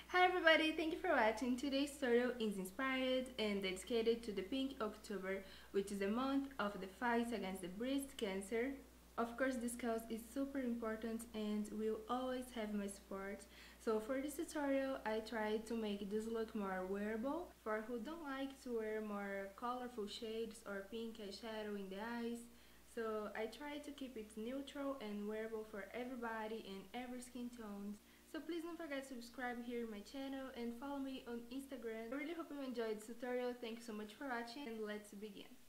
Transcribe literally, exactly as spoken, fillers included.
Hi everybody, thank you for watching. Today's tutorial is inspired and dedicated to the Pink October, which is a month of the fight against the breast cancer. Of course, this cause is super important and will always have my support. So for this tutorial, I tried to make this look more wearable for who don't like to wear more colorful shades or pink eyeshadow in the eyes. So I tried to keep it neutral and wearable for everybody and every skin tone. So please don't forget to subscribe here in my channel and follow me on Instagram. I really hope you enjoyed this tutorial. Thank you so much for watching and let's begin.